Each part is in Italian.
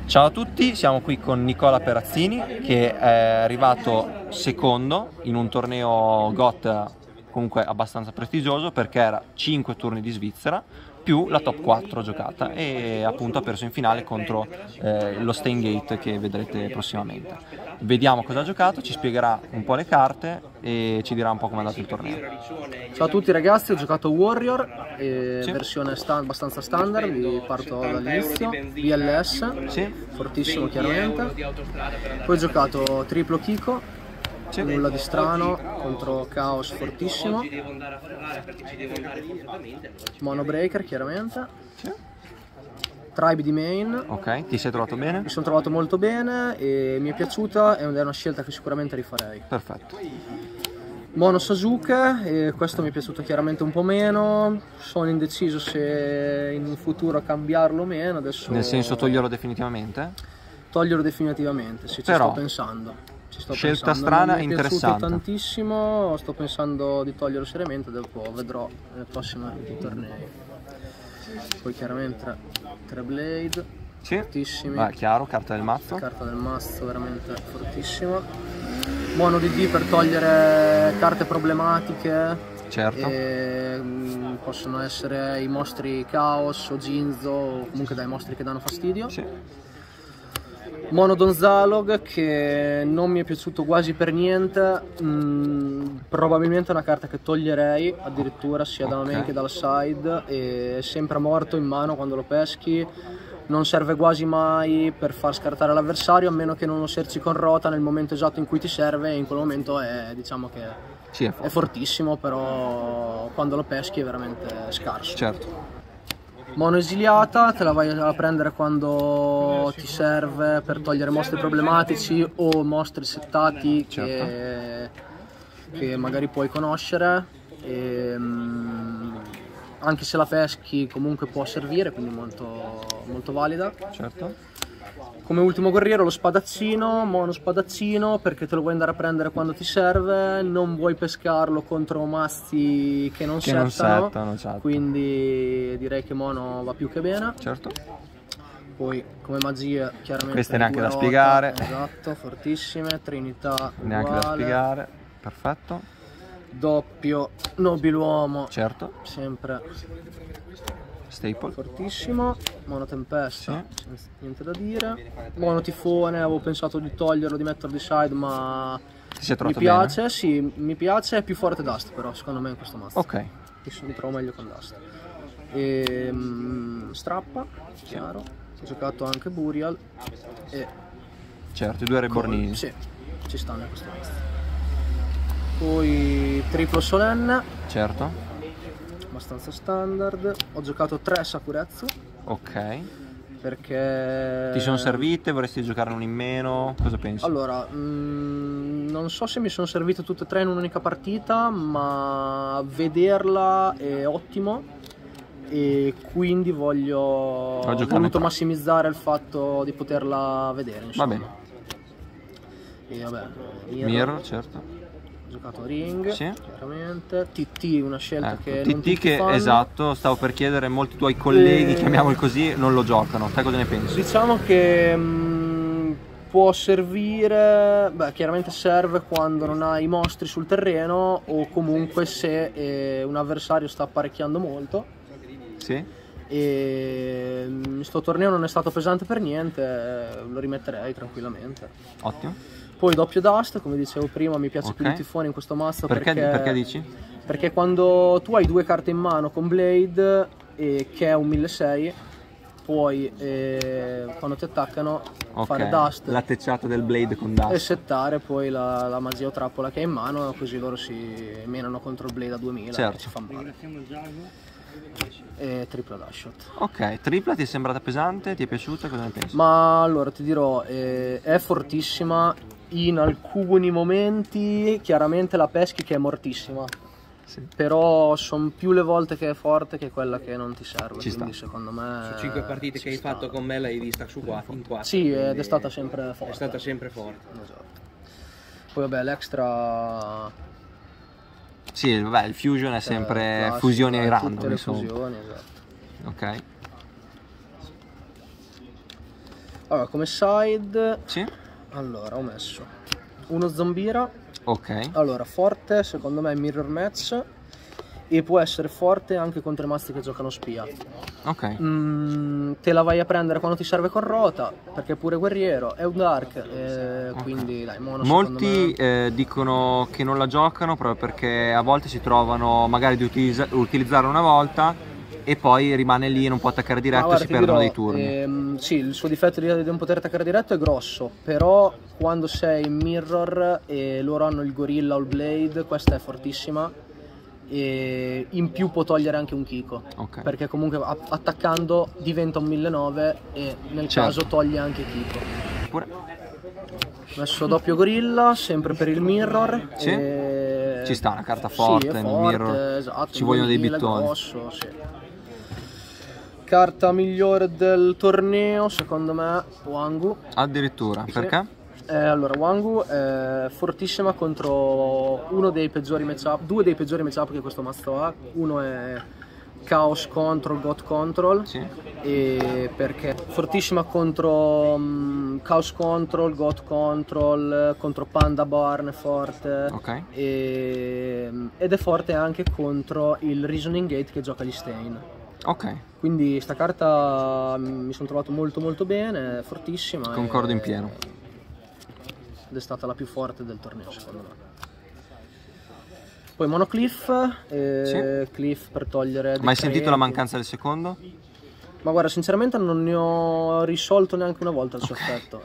Ciao a tutti, siamo qui con Nicola Perazzini che è arrivato secondo in un torneo GOT comunque abbastanza prestigioso perché era 5 turni di Svizzera più la top 4 giocata e appunto ha perso in finale contro lo Steingate che vedrete prossimamente. Vediamo cosa ha giocato, ci spiegherà un po' le carte e ci dirà un po' come è andato il torneo. Ciao a tutti ragazzi, ho giocato Warrior, versione abbastanza standard, vi parto dall'inizio, BLS, Sì. fortissimo chiaramente, poi ho giocato triplo Kiko, nulla di strano, contro Chaos fortissimo, Mono Breaker chiaramente, Tribe di main. Ok, ti sei trovato bene? Mi sono trovato molto bene e mi è piaciuta, è una scelta che sicuramente rifarei. Perfetto. Mono Sasuke, e questo mi è piaciuto chiaramente un po' meno, sono indeciso se in un futuro cambiarlo o meno. Adesso Nel senso toglierlo definitivamente? Toglierlo definitivamente, sì, ci Però, sto pensando. Scelta strana e interessante. Mi è piaciuto tantissimo, sto pensando di toglierlo seriamente, dopo vedrò nei prossimi tornei. Poi chiaramente 3 Blade, sì, fortissimi. chiaro, carta del mazzo. Carta del mazzo veramente fortissima. Mono DD per togliere carte problematiche. Certo. Possono essere i mostri Chaos o Ginzo o comunque dai mostri che danno fastidio. Sì. Mono Donzalog che non mi è piaciuto quasi per niente, probabilmente è una carta che toglierei addirittura sia dalla main che dalla side, è sempre morto in mano quando lo peschi, non serve quasi mai per far scartare l'avversario a meno che non lo serci con rota nel momento esatto in cui ti serve, e in quel momento è, diciamo che sì, è fortissimo, però quando lo peschi è veramente scarso. Certo. Mono esiliata, te la vai a prendere quando ti serve per togliere mostri problematici o mostri settati, certo, che magari puoi conoscere, anche se la peschi comunque può servire, quindi molto valida. Certo. Come ultimo guerriero lo spadaccino, mono spadaccino, perché te lo vuoi andare a prendere quando ti serve, non vuoi pescarlo contro mazzi che non settano, certo. Quindi direi che mono va più che bene. Certo. Poi come magie chiaramente queste neanche da spiegare. Esatto, fortissime, trinità neanche uguale. Da spiegare, perfetto. Doppio nobiluomo, certo, sempre staple, fortissimo. Mono tempesta, niente da dire. Mono tifone, avevo pensato di toglierlo, di metterlo di side, ma mi piace, bene? Sì, mi piace, è più forte Dust però secondo me in questo mazzo. Ok. Mi trovo meglio con Dust. Strappa, chiaro. Ho giocato anche Burial e certo, i due rebornini. Sì, ci stanno in questo mazzo. Poi triplo solenne. Certo. Abbastanza standard. Ho giocato 3 Sakuretsu. Ok. Perché ti sono servite? Vorresti giocarne uno in meno? Cosa pensi? Allora, non so se mi sono servite tutte e 3 in un'unica partita, ma vederla è ottimo e quindi ho voluto massimizzare il fatto di poterla vedere, insomma. Va bene. E vabbè, Mirror, certo. Ho giocato Ring, sì, chiaramente. TT, una scelta che TT non tutti che fanno. Esatto, stavo per chiedere, molti tuoi colleghi, chiamiamoli così, non lo giocano. Te cosa ne pensi? Diciamo che può servire, chiaramente serve quando non hai i mostri sul terreno o comunque se un avversario sta apparecchiando molto. Sì. E sto torneo non è stato pesante per niente, lo rimetterei tranquillamente. Ottimo. Poi doppio Dust, come dicevo prima, mi piace più di tifone in questo mazzo perché dici? Perché quando tu hai 2 carte in mano con Blade che è un 1600, puoi quando ti attaccano fare Dust, la tecciata del Blade con Dust, e settare poi la magia o trappola che hai in mano, così loro si menano contro il Blade a 2000, certo, e ci fa male. E tripla dash shot. Ok, tripla ti è sembrata pesante? Ti è piaciuta? Cosa ne pensi? Ma allora ti dirò, è fortissima in alcuni momenti, chiaramente la peschi che è mortissima. Sì. Però sono più le volte che è forte che quella che non ti serve. Quindi secondo me su 5 partite che hai fatto con me l'hai vista su 4 in 4. Sì, ed è stata sempre forte. È stata sempre forte. Esatto. Poi vabbè, l'extra. Sì, il fusion è sempre classico, fusioni ai random. Tutte le fusioni, esatto. Ok. Allora, come side, Sì? allora ho messo uno Zombira. Ok. Allora, forte secondo me è Mirror Match e può essere forte anche contro i mazzi che giocano spia. Ok. Te la vai a prendere quando ti serve con rota, perché è pure guerriero, è un dark, quindi dai, mono Molti secondo me. dicono che non la giocano proprio perché a volte si trovano magari di utilizzarla una volta e poi rimane lì e non può attaccare Ma diretto e guarda, si ti perdono dirò, dei turni. sì, il suo difetto di non poter attaccare diretto è grosso, però quando sei in mirror e loro hanno il gorilla o il blade, questa è fortissima e in più può togliere anche un Kiko, Ok. perché comunque attaccando diventa un 1900 e nel Certo. caso toglie anche Kiko. Pure. Ho messo doppio gorilla, sempre per il mirror. Sì? e- Ci sta, una carta Sì, forte è nel forte, mirror. esatto, Ci vogliono dei 2000, bittoni. grosso, sì. Carta migliore del torneo, secondo me, Wangu. Addirittura, Sì. perché? Allora, Wangu è fortissima contro uno dei peggiori matchup, due dei peggiori matchup che questo mazzo ha. Uno è Chaos Control, God Control, Sì. e perché è fortissima contro Chaos Control, God Control, contro Panda Barn è forte, Ok. ed è forte anche contro il Reasoning Gate che gioca gli Stain. Ok, Quindi sta carta mi sono trovato molto molto bene, è fortissima. concordo e- in pieno. ed è stata la più forte del torneo secondo me. Poi Monocliff, Sì. Cliff per togliere Ma hai sentito la decreti. mancanza del secondo? Ma guarda, sinceramente non ne ho risolto neanche una volta il suo effetto.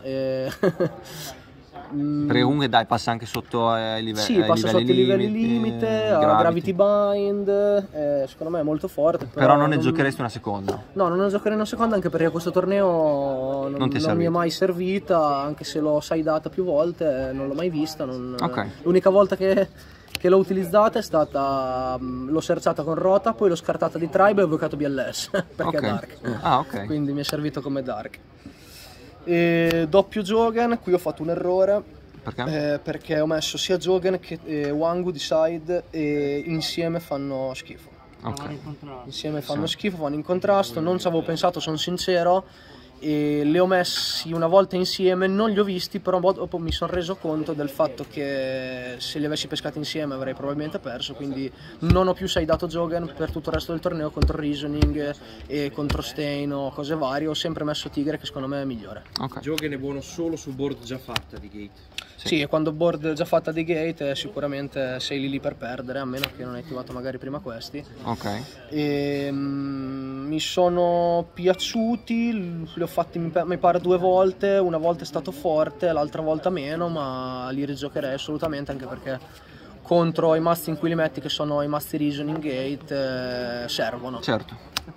Perché comunque dai, passa anche sotto ai livelli Sì, passa sotto i livelli limite, ha Gravity Bind, secondo me è molto forte. Però non ne giocheresti una seconda. No, non ne giocherei una seconda anche perché questo torneo Non ti è mi è servito. mai servita, anche se l'ho sidata più volte, non l'ho mai vista. Ok. L'unica volta che l'ho utilizzata è stata, l'ho searchata con rota, poi l'ho scartata di tribe e ho giocato BLS, perché Ok. è dark. Ah, ok. Quindi mi è servito come dark. E doppio Jogan, qui ho fatto un errore. Perché? Perché ho messo sia Jogan che Wangu di side e insieme fanno schifo. Ok. Insieme fanno schifo, vanno in contrasto, non ci avevo pensato, sono sincero, e li ho messi una volta insieme, non li ho visti, però dopo mi sono reso conto del fatto che se li avessi pescati insieme avrei probabilmente perso, quindi non ho più sidato Jogan per tutto il resto del torneo contro Reasoning e contro Stain o cose varie, ho sempre messo Tigre che secondo me è migliore. Ok. Jogan è buono solo su board già fatta di Gate. Sì, e quando board già fatta di gate sicuramente sei lì per perdere, a meno che non hai attivato magari prima questi. Ok. E, mi sono piaciuti, li ho fatti mi pare 2 volte, una volta è stato forte, l'altra volta meno, ma li rigiocherei assolutamente anche perché contro i mazzi in cui li metti, che sono i mazzi Reasoning Gate, servono. Certo.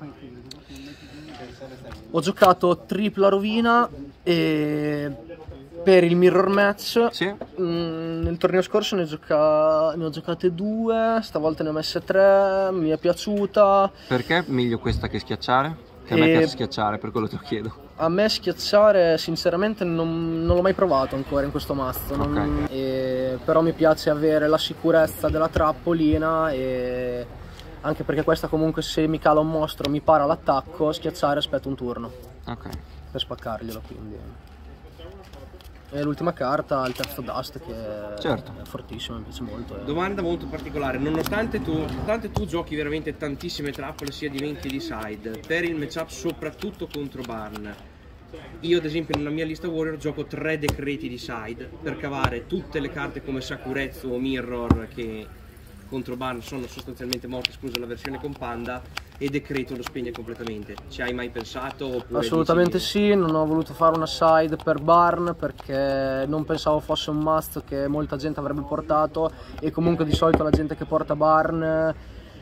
Ho giocato tripla rovina e per il mirror match. Sì. Nel torneo scorso ne ho giocate 2, stavolta ne ho messe 3, mi è piaciuta. Perché è meglio questa che schiacciare? Che a me piace schiacciare, per quello te lo chiedo. A me schiacciare sinceramente non l'ho mai provato ancora in questo mazzo, però mi piace avere la sicurezza della trappolina, e anche perché questa comunque se mi cala un mostro mi para l'attacco, schiacciare aspetta un turno Ok. per spaccarglielo, quindi. E l'ultima carta, il Test of Dust, che Certo. è fortissimo, mi piace molto. Domanda molto particolare, nonostante tu giochi veramente tantissime trappole sia di main che di side, per il matchup soprattutto contro Barn, io ad esempio nella mia lista Warrior gioco 3 decreti di side per cavare tutte le carte come Sakuretsu o Mirror che contro Barn sono sostanzialmente morte, esclusa la versione con Panda, e decreto lo spegne completamente. Ci hai mai pensato? Oppure Assolutamente dici- sì, non ho voluto fare una side per Barn perché non pensavo fosse un must che molta gente avrebbe portato, e comunque di solito la gente che porta Barn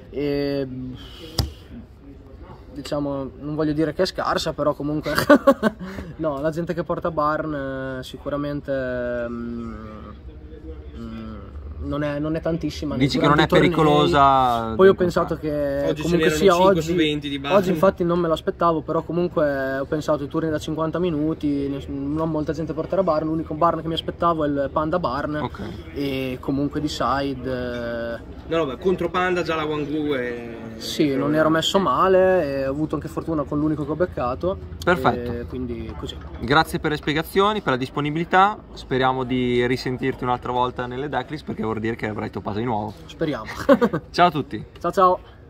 diciamo, non voglio dire che è scarsa, però comunque no, la gente che porta Barn sicuramente non è tantissima. Dici che non è durante i tornei. pericolosa? Poi ho pensato che Oggi comunque ce sia n'erano 5 su oggi, 20 di base. oggi infatti non me l'aspettavo, però comunque ho pensato i turni da 50 minuti, non molta gente porterà barn, l'unico barn che mi aspettavo è il Panda Barn, Ok. e comunque di side No, beh, contro Panda già la Wangwu è... sì, non ero messo male e ho avuto anche fortuna con l'unico che ho beccato. Perfetto. E quindi così. Grazie per le spiegazioni, per la disponibilità. Speriamo di risentirti un'altra volta nelle decklist, perché vuol dire che avrai toppato di nuovo. Speriamo. Ciao a tutti. Ciao ciao.